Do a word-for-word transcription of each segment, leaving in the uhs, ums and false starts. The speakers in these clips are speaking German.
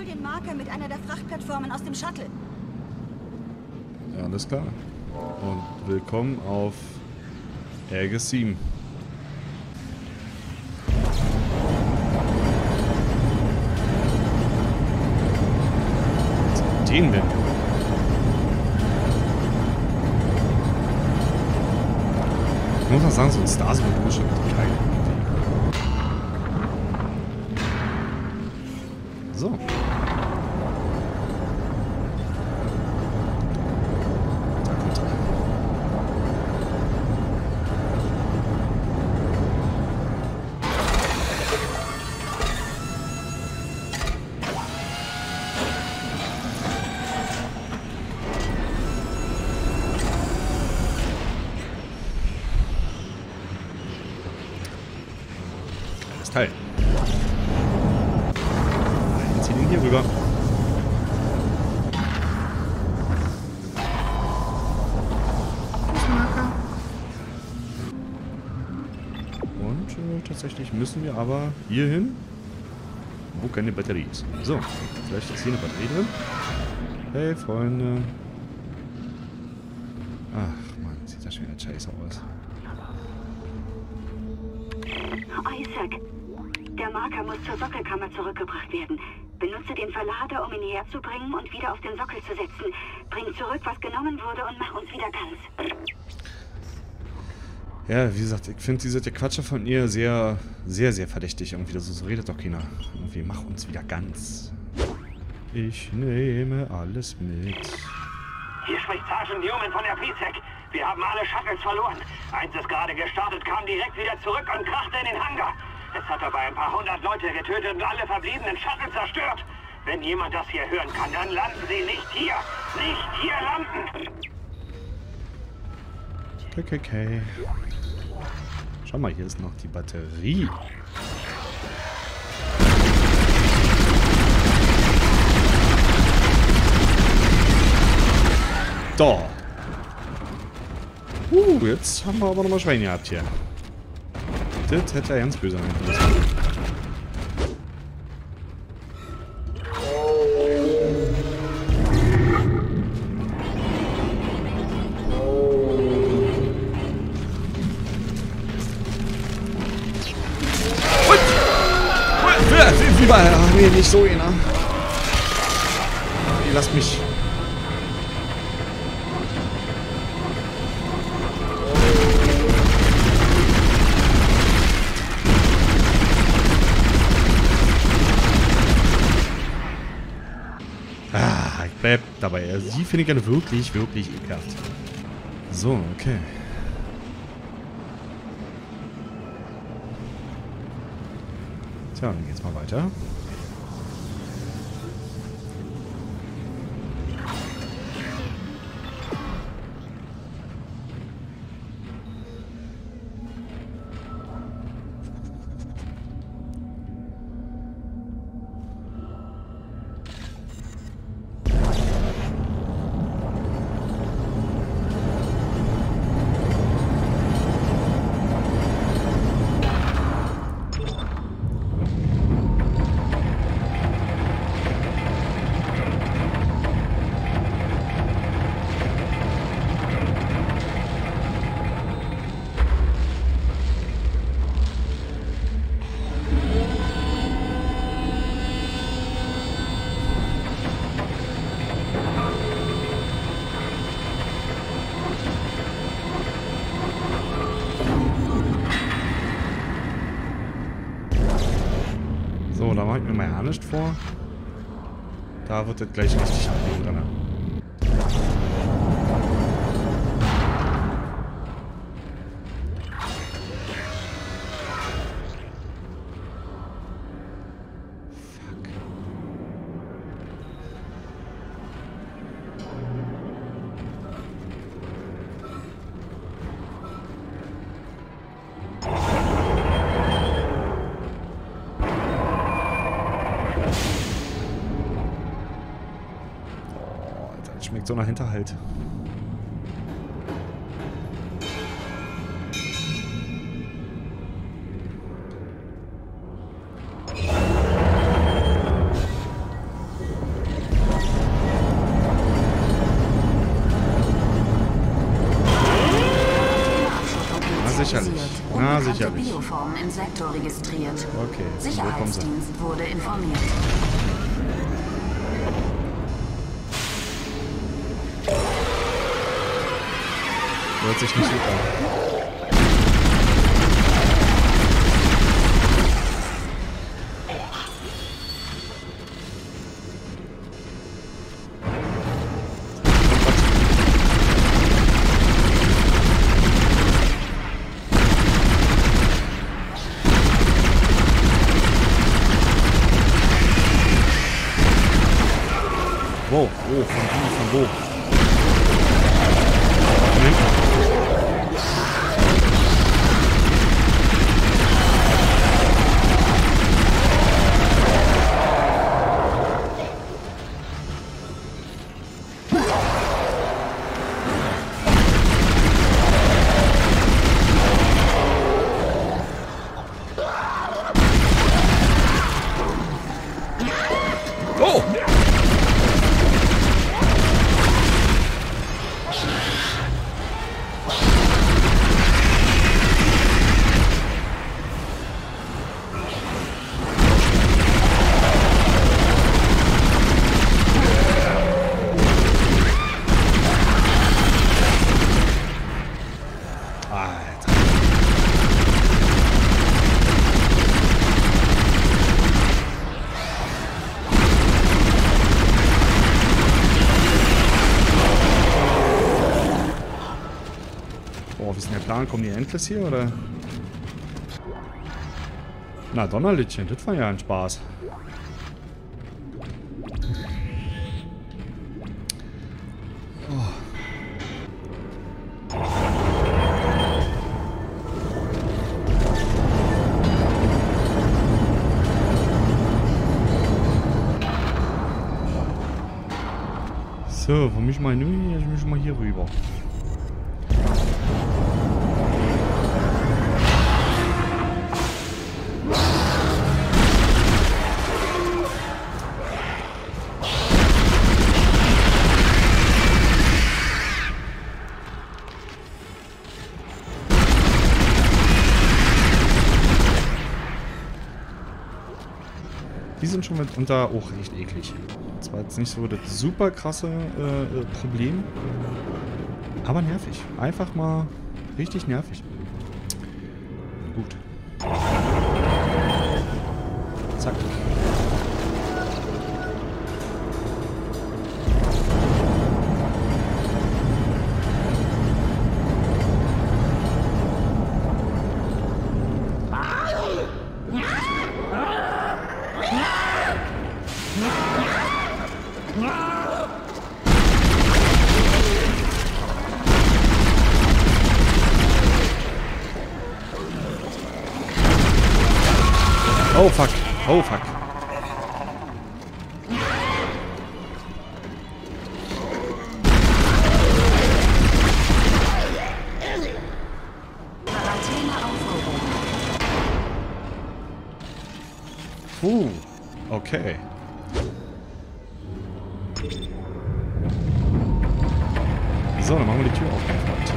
den Marker mit einer der Frachtplattformen aus dem Shuttle. Ja, alles klar. Und willkommen auf Aegis sieben. Den werden wir. Ich muss mal sagen, so ein Stars-Modul ist schon geil. So. Da kommt er. Kleines Teil. Zieh den hier rüber. Und äh, tatsächlich müssen wir aber hier hin, wo keine Batterie ist. So, vielleicht ist hier eine Batterie drin. Hey, Freunde. Ach man, sieht das schon wieder scheiße aus. Isaac, der Marker muss zur Sockelkammer zurückgebracht werden. Benutze den Verlader, um ihn herzubringen und wieder auf den Sockel zu setzen. Bring zurück, was genommen wurde und mach uns wieder ganz. Ja, wie gesagt, ich finde diese Quatsche von ihr sehr, sehr, sehr verdächtig. Irgendwie, so, so redet doch keiner. Irgendwie, mach uns wieder ganz. Ich nehme alles mit. Hier spricht Sergeant Newman von der P Z E C. Wir haben alle Shuttles verloren. Eins ist gerade gestartet, kam direkt wieder zurück und krachte in den Hangar. Es hat dabei ein paar hundert Leute getötet und alle verbliebenen Shuttle zerstört. Wenn jemand das hier hören kann, dann landen Sie nicht hier. Nicht hier landen. Okay, okay. Schau mal, hier ist noch die Batterie. Da. Uh, jetzt haben wir aber nochmal Schweine gehabt hier. Das hätte er ganz böse sein müssen. Wie war er? Nee, nicht so einer. Ihr lasst mich. Ah, ich bleib dabei. Also sie finde ich ja wirklich, wirklich ekelhaft. So, okay. Tja, dann geht's mal weiter. So, da mache ich mir mal ja nicht vor. Da wird das gleich richtig ablegen drin. Schmeckt so nach Hinterhalt. Sicherlich. Bioformen im Sektor registriert. Okay, wo kommen sie? Sicherheitsdienst wurde informiert. Hört sich nicht gut an. Wow, oh, von wie, von wo? Von hinten. Oh! Oh, wie ist denn der Plan? Kommen die Endless hier, oder? Na, Donnerlittchen, das war ja ein Spaß. Oh. So, wo mich mal hin? Ich mich mal hier rüber. Die sind schon mit unter... Oh, echt eklig. Das war jetzt nicht so das super krasse äh, Problem. Aber nervig. Einfach mal richtig nervig. Gut. Zack. Oh fuck. Oh fuck. Puh. Okay. So, dann machen wir die Tür auf.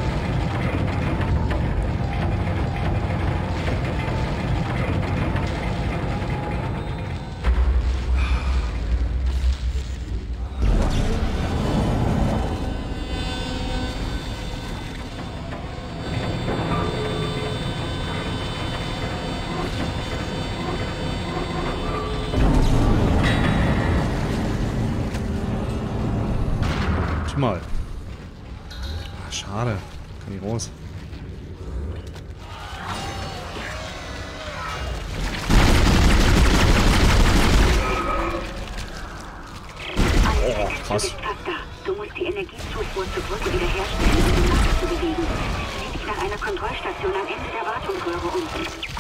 Mal. Schade. Kann ich raus. Oh, krass. Du musst die Energiezufuhr zur Brücke wiederherstellen, um den Marker zu bewegen. Sieh dich nach einer Kontrollstation am Ende der Wartungsröhre um.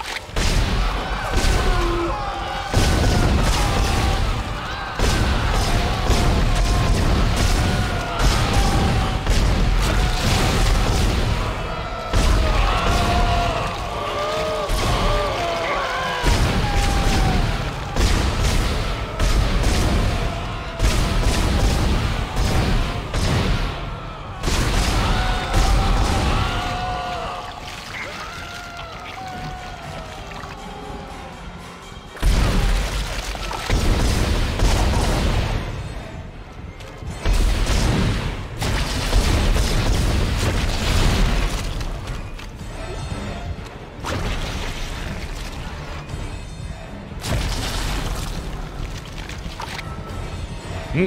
Hm.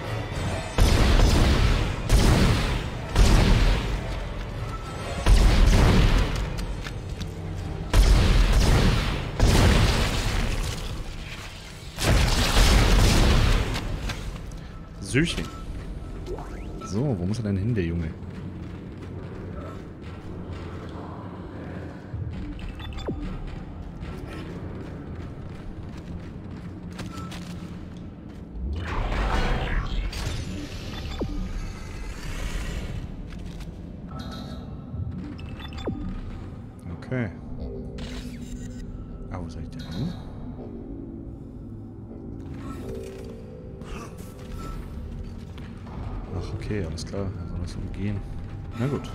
Süchling. So, wo muss er denn hin, der Junge? Okay. Ah, wo soll ich denn hin? Ach, okay, alles klar. Da soll das so gehen. Na gut.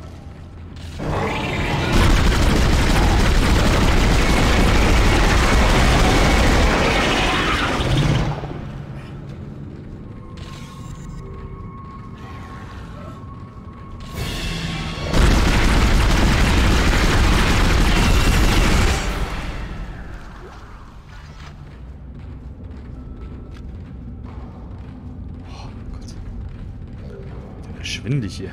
Schwindig hier.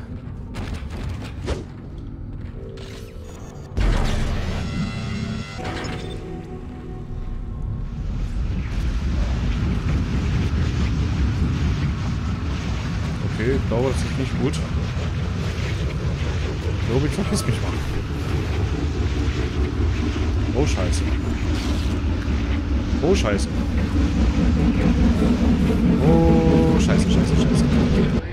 Okay, ich glaube, das ist nicht gut. Ich glaube, ich verpiss mich mal. Oh, scheiße. Oh, scheiße. Oh, scheiße, scheiße, scheiße.